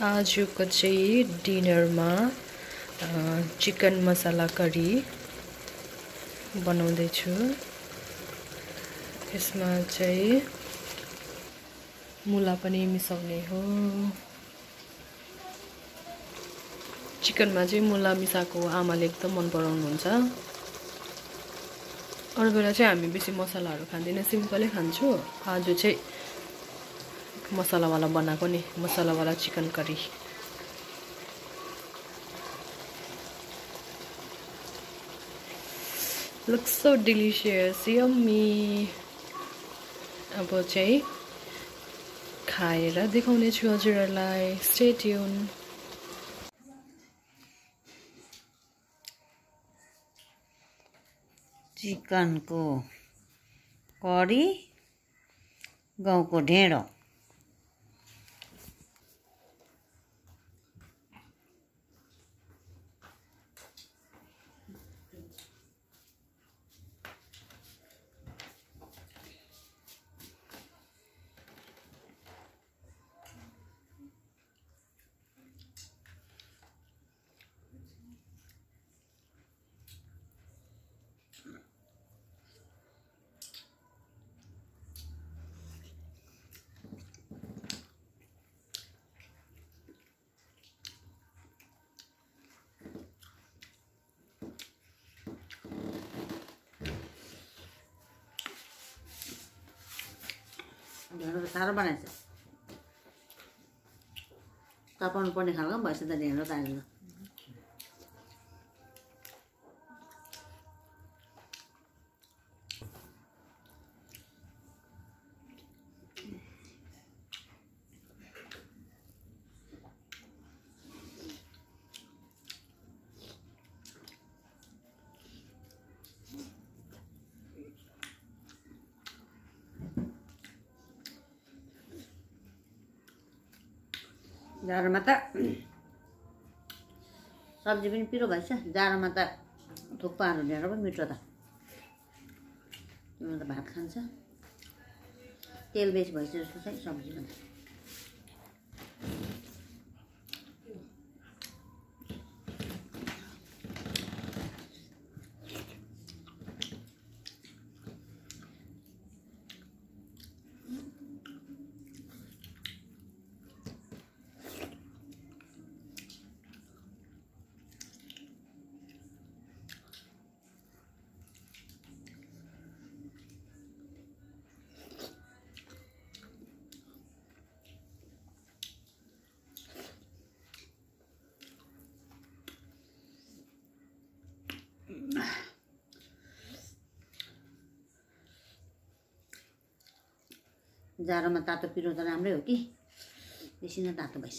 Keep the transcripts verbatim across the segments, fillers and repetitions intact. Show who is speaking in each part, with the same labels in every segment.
Speaker 1: आजको चाहिँ डिनरमा चिकन मसाला करी बनाउँदैछु। यसमा चाहिँ मुला पनि मिसाउने हो। चिकनमा चाहिँ मुला मिसाएको आमाले एकदम मन पराउनुहुन्छ। अरू बेला चाहिँ हामी बेसी मसलाहरू खाँदैन, सिम्पलै खान्छु। आज चाहिँ मसलावाला बनाएको नि, मसलावाला chicken curry. Looks so delicious, yummy. अब चाहिँ खाएर देखाउने छु हजुरहरूलाई। Stay tuned.
Speaker 2: चिकन को करी, गाउँको ढेँडो। ढेँडो त साह्रो बनाएछ। चपाउनु पर्ने खालको भएछ त ढेँडो त अहिले। जाडोमा त सब्जी पनि पिरो भएछ। जाडोमा त थुक्पाहरू ढेँडो पनि मिठो त। तिमीले त भात खान्छ। तेल बेसी भएछ जस्तो छ सब्जीमा। जाडोमा तातो पिरो त राम्रै हो कि, बेसी नै तातो भएछ।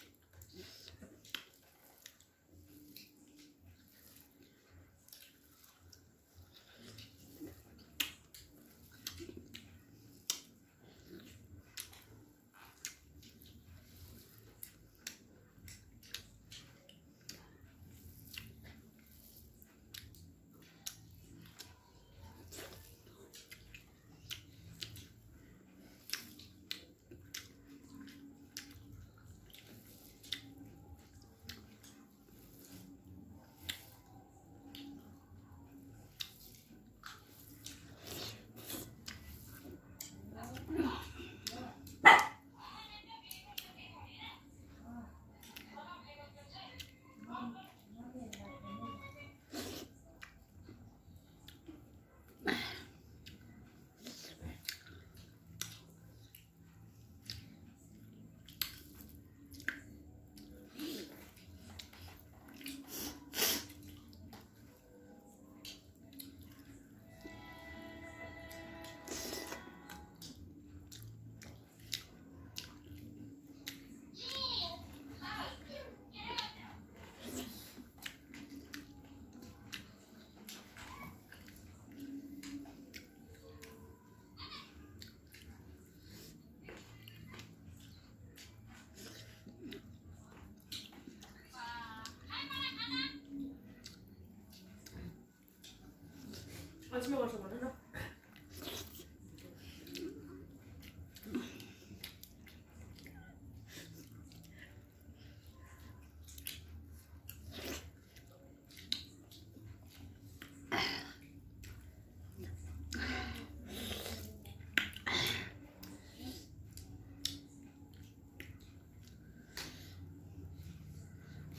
Speaker 1: Açma başlamadı da.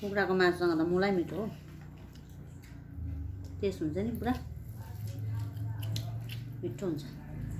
Speaker 2: कुखुराको मासुसँग त मुलै मिठो हो, टेस्ट हुन्छ नि पुरा मिठो हुन्छ।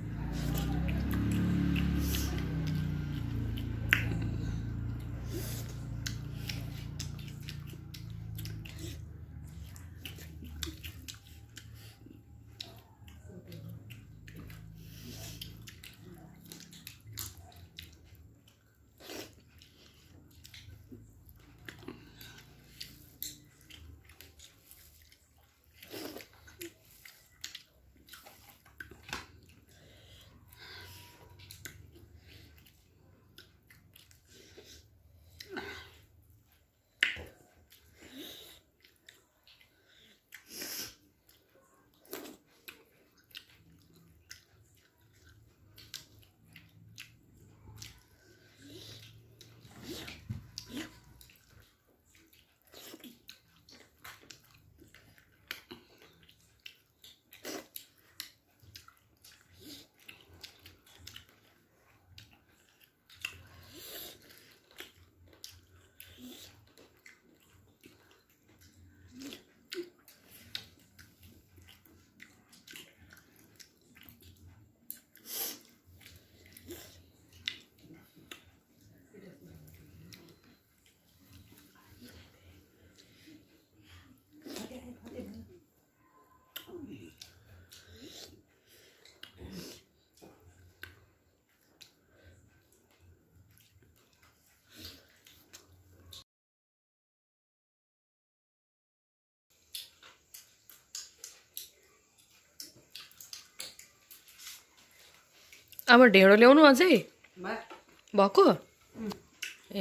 Speaker 1: अब ढेँडो ल्याउनु अझै भएको ए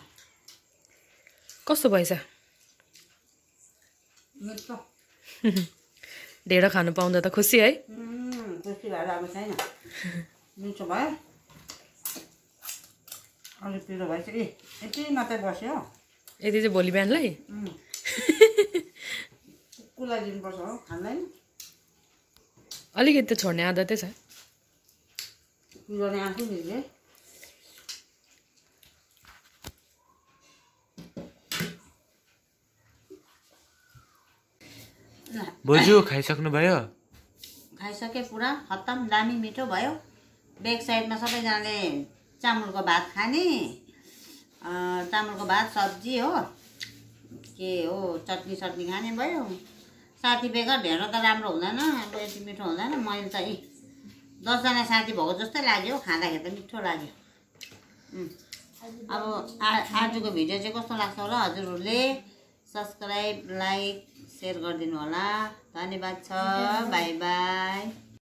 Speaker 1: कस्तो भएछ ढेँडो खानु पाउँदा त खुसी है
Speaker 2: खुसी भएर अब छैन मिठो भयो अलि पिरो भएछ ए यति मात्रै बस्यो
Speaker 1: यति चाहिँ भोलि बिहानलाई
Speaker 2: कुलाई दिनुपर्छ हो खानलाई
Speaker 1: अलिकति छोड्ने आदतै छ
Speaker 2: पिरोले आफै मिल्छ
Speaker 3: बोजू खाइसक्नु भयो
Speaker 2: खाइसके पुरा खत्तम दामी मिठो भयो ब्याक साइडमा सबैजनाले चामलको भात खाने चामलको भात सब्जी हो के हो चटनी सटनी खाने भयो साथी बेगर ढेँडो त राम्रो हुँदैन अब यति मिठो हुँदैन मैले त यी दसजना साथी भएको जस्तै लाग्यो खाँदाखेरि त मिठो लाग्यो अब आ आजको भिडियो चाहिँ कस्तो लाग्छ होला हजुरहरूले सब्सक्राइब लाइक सेयर गरिदिनु होला धन्यवाद छ बाई बाई।